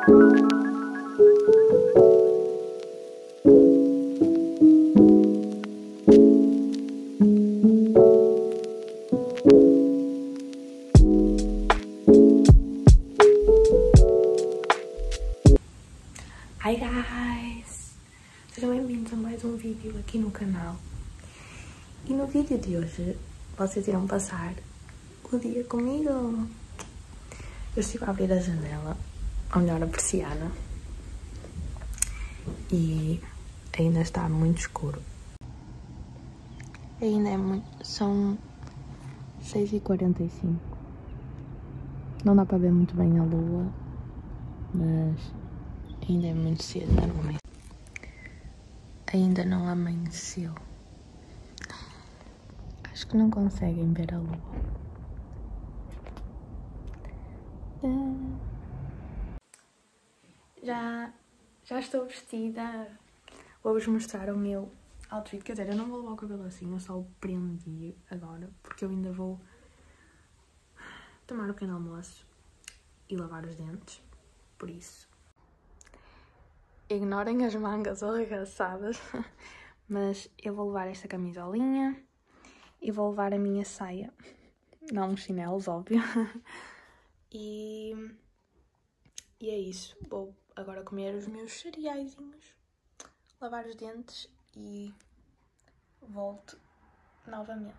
Hi guys! Sejam bem-vindos a mais um vídeo aqui no canal. E no vídeo de hoje vocês irão passar o dia comigo. Eu estive a abrir a janela, ou melhor, a persiana, e ainda está muito escuro. Ainda é muito... são 6h45. Não dá para ver muito bem a lua, mas ainda é muito cedo, ainda não amanheceu. Acho que não conseguem ver a lua. Já estou vestida. Vou-vos mostrar o meu outfit. Quer dizer, eu não vou levar o cabelo assim, eu só o prendi agora, porque eu ainda vou tomar o pequeno almoço e lavar os dentes. Por isso, ignorem as mangas arregaçadas, mas eu vou levar esta camisolinha e vou levar a minha saia, não os chinelos, óbvio. E é isso. Vou agora comer os meus cereaizinhos, lavar os dentes e volto novamente.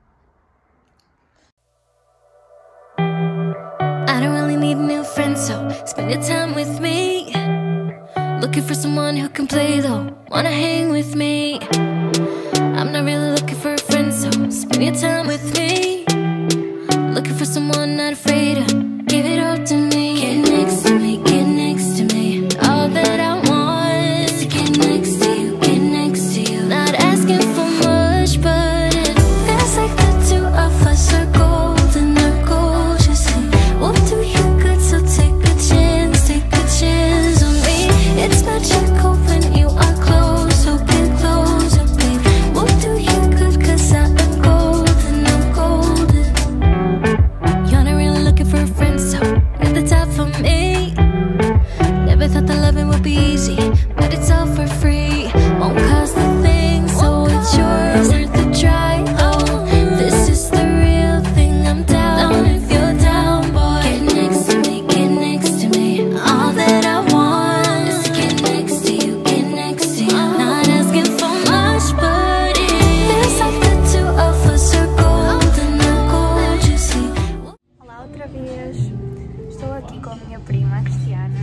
I don't really need a new friend, so spend your time with me. Looking for someone who can play though, wanna hang with me. I'm not really looking for a friend, so spend your time with me. Looking for someone not afraid to give it all to me. Get next to me, get next to me. All that I want is to get next to you, get next to you. Not asking for much, but it feels like the two of us are golden, are gold, you see. We'll do you good, so take a chance on me. It's magical when you are close, so get closer, babe. We'll do you good, cause I am golden, I'm golden. You're not really looking for a friend, so at the top for me. Never thought that loving would be easy, but it's all for free. Won't cost a thing, so it's yours, worth a try. Oh, this is the real thing, I'm down if you're down, boy. Get next to me, get next to me. All that I want is to get next to you, get next to you. Not asking for much, but it feels like the two of us are golden, are gold, you see. Olá outra vez, estou aqui com a minha prima Cristiana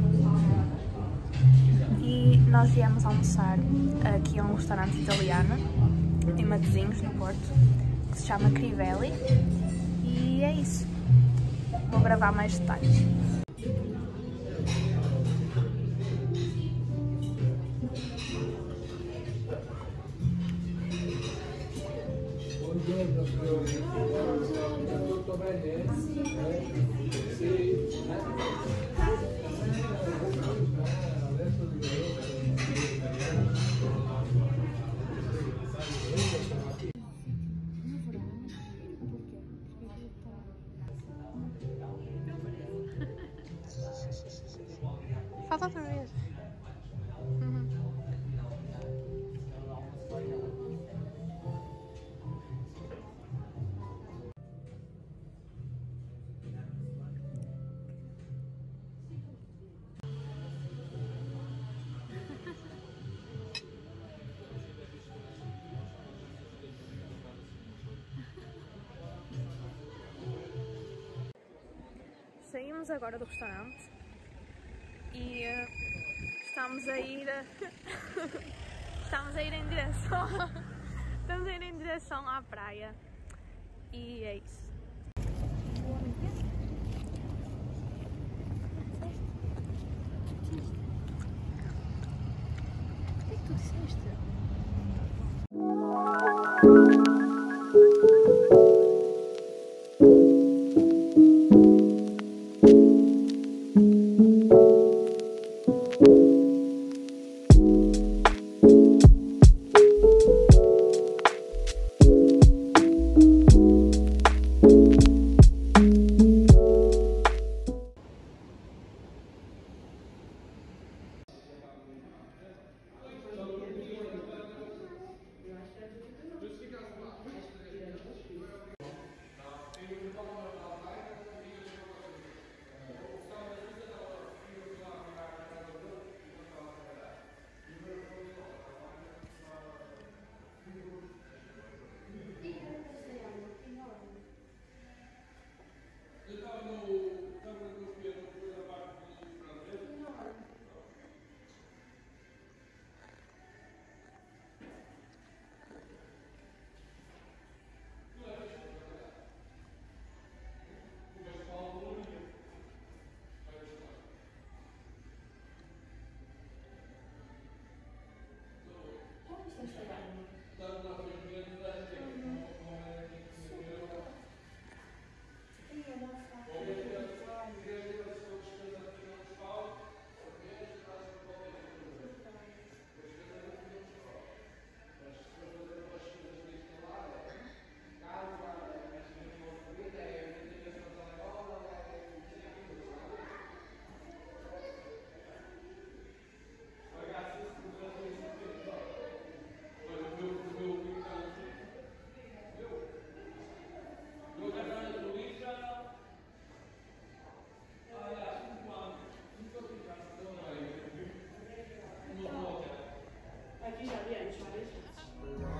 e nós viemos almoçar aqui a um restaurante italiano em Matosinhos, no Porto, que se chama Crivelli, e é isso. Vou gravar mais detalhes. Falta outra vez. Saímos agora do restaurante e estamos a ir em direção estamos a ir em direção à praia, e é isso. O que é que tu disseste?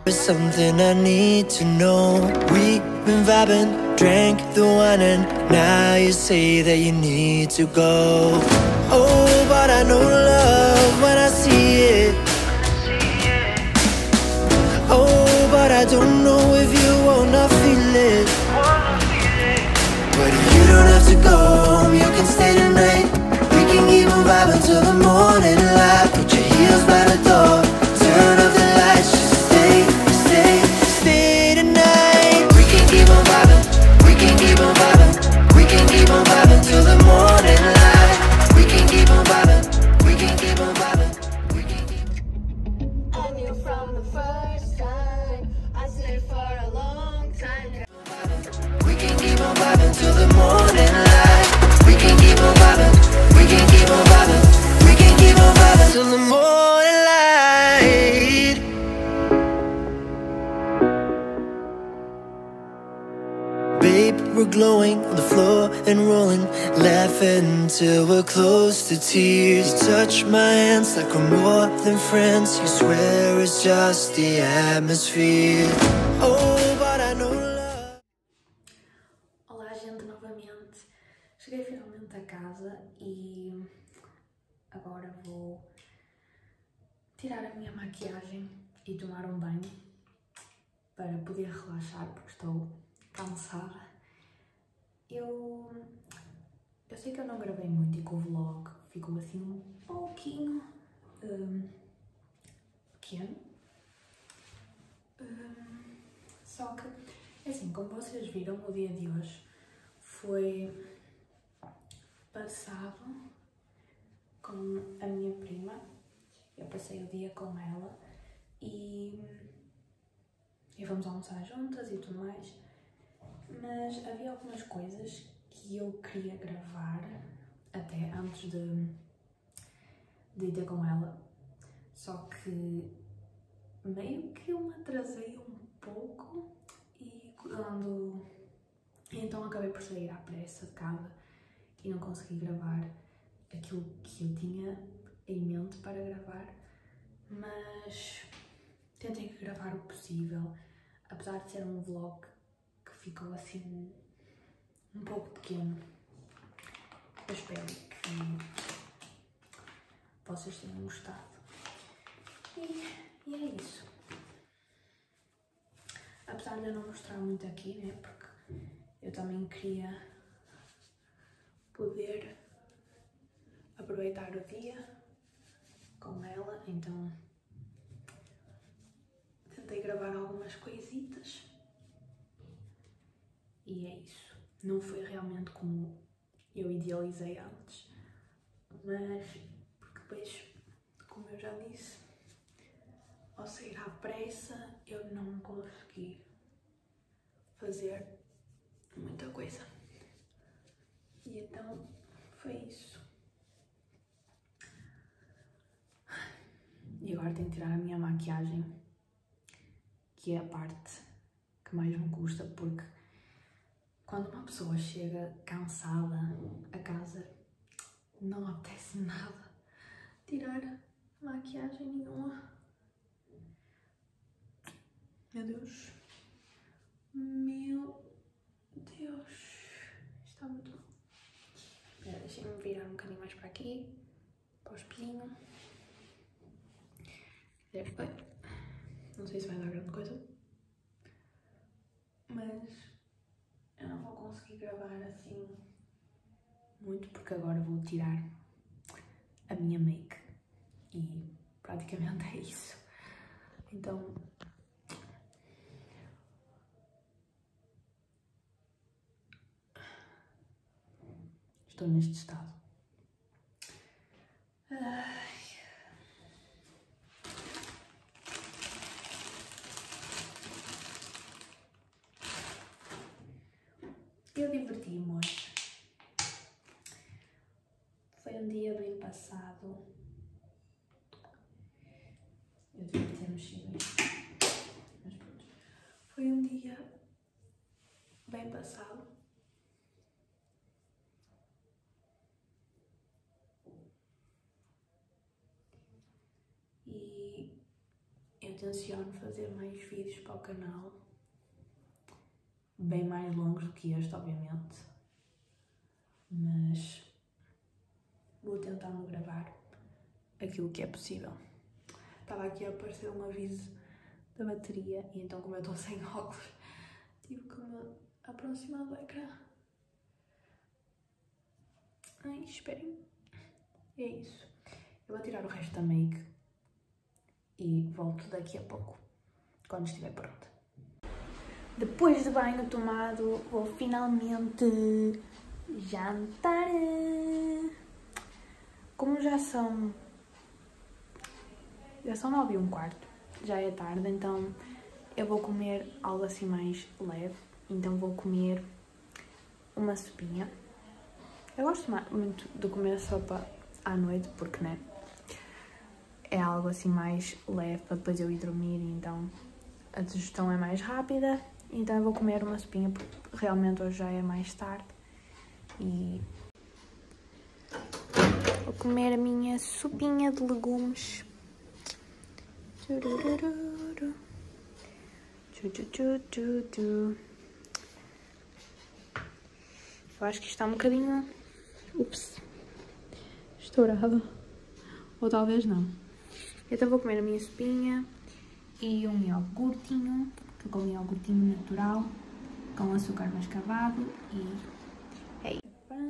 There's something I need to know. We've been vibing, drank the wine, and now you say that you need to go. Oh, but I know love when I see it. Oh, but I don't know if you wanna feel it. But you don't have to go home, you can stay tonight. We can keep on vibing till the morning light. Put your heels by the door, turn off the lights. Just stay tonight. We can keep on vibing, we can keep on vibing. We can keep on vibing till the morning light. We can keep on vibing, we can keep on vibing. We can keep I knew from the first time, I stayed for a long time. We can keep on vibing till the morning light. We can keep on vibing, we can keep on vibing. We can keep on vibing till the morning light. Babe, we're glowing on the floor and rolling, laughing till we're close to tears. You touch my hands like we're more than friends. You swear it's just the atmosphere. Oh, but I know love. Olá, gente, novamente. Cheguei finalmente a casa e agora vou tirar a minha maquiagem e tomar um banho para poder relaxar porque estou cansada. Eu sei que eu não gravei muito e que o vlog ficou assim um pouquinho pequeno. Só que, assim, como vocês viram, o dia de hoje foi passado com a minha prima. Eu passei o dia com ela e fomos almoçar juntas e tudo mais. Mas havia algumas coisas que eu queria gravar até antes de ir ter com ela. Só que meio que eu me atrasei um pouco e então acabei por sair à pressa de casa e não consegui gravar aquilo que eu tinha em mente para gravar, mas tentei gravar o possível, apesar de ser um vlog que ficou assim um pouco pequeno. Eu espero que vocês tenham gostado. E é isso. Apesar de eu não mostrar muito aqui, né, porque eu também queria poder aproveitar o dia com ela, então tentei gravar algumas coisitas e é isso. Não foi realmente como eu idealizei antes, mas porque depois, como eu já disse, ao sair à pressa eu não consegui fazer muita coisa. E então foi isso. E agora tenho que tirar a minha maquiagem, que é a parte que mais me custa, porque quando uma pessoa chega cansada a casa, não apetece nada tirar maquiagem nenhuma. Meu Deus. Meu Deus. Está muito bom. Deixem-me virar um bocadinho mais para aqui, para o espelhinho. Bem, não sei se vai dar grande coisa, mas eu não vou conseguir gravar assim muito porque agora vou tirar a minha make e praticamente é isso. Então estou neste estado. Eu diverti-me hoje. Foi um dia bem passado. Eu devia ter mexido isto. Mas pronto. Foi um dia bem passado. E eu tenciono fazer mais vídeos para o canal, bem mais longos do que este, obviamente, mas vou tentando gravar aquilo que é possível. Estava aqui a aparecer um aviso da bateria e então, como eu estou sem óculos, tive que me aproximar do ecrã. Ai, esperem. E é isso. Eu vou tirar o resto da make e volto daqui a pouco, quando estiver pronta. Depois de banho tomado, vou finalmente jantar. Como já são 9h15, já é tarde, então eu vou comer algo assim mais leve. Então vou comer uma sopinha. Eu gosto muito de comer sopa à noite, porque, né, é algo assim mais leve para depois eu ir dormir, então a digestão é mais rápida. Então eu vou comer uma sopinha, porque realmente hoje já é mais tarde. E vou comer a minha sopinha de legumes. Eu acho que está um bocadinho... Ups. Estourado. Ou talvez não. Então vou comer a minha sopinha e um iogurtinho. Que eu como iogurtinho natural, com açúcar mascavado e... é isso.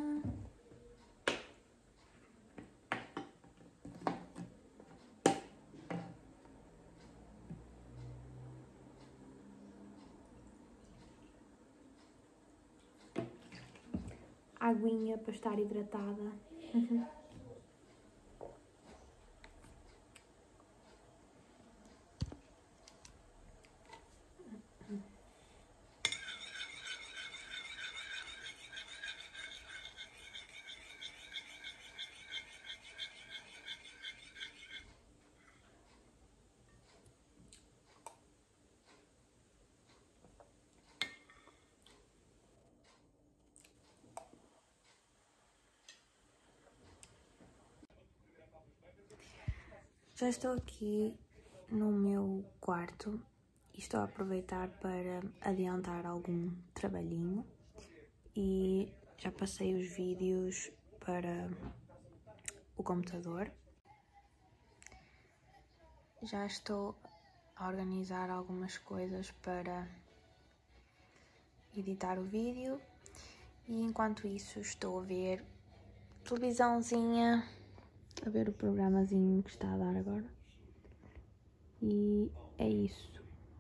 Aguinha para estar hidratada. Já estou aqui no meu quarto e estou a aproveitar para adiantar algum trabalhinho e já passei os vídeos para o computador. Já estou a organizar algumas coisas para editar o vídeo e enquanto isso estou a ver televisãozinha, a ver o programazinho que está a dar agora. E é isso.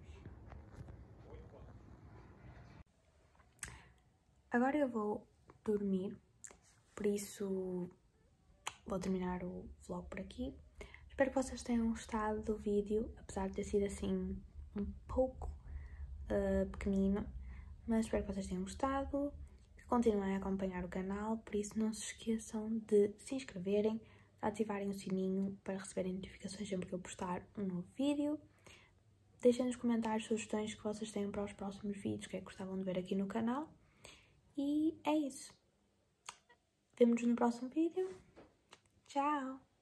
Agora eu vou dormir, por isso vou terminar o vlog por aqui. Espero que vocês tenham gostado do vídeo, apesar de ter sido assim um pouco pequenino, mas espero que vocês tenham gostado, que continuem a acompanhar o canal, por isso não se esqueçam de se inscreverem, ativarem o sininho para receberem notificações sempre que eu postar um novo vídeo. Deixem nos comentários sugestões que vocês têm para os próximos vídeos, que é que gostavam de ver aqui no canal. E é isso. Vemo-nos no próximo vídeo. Tchau!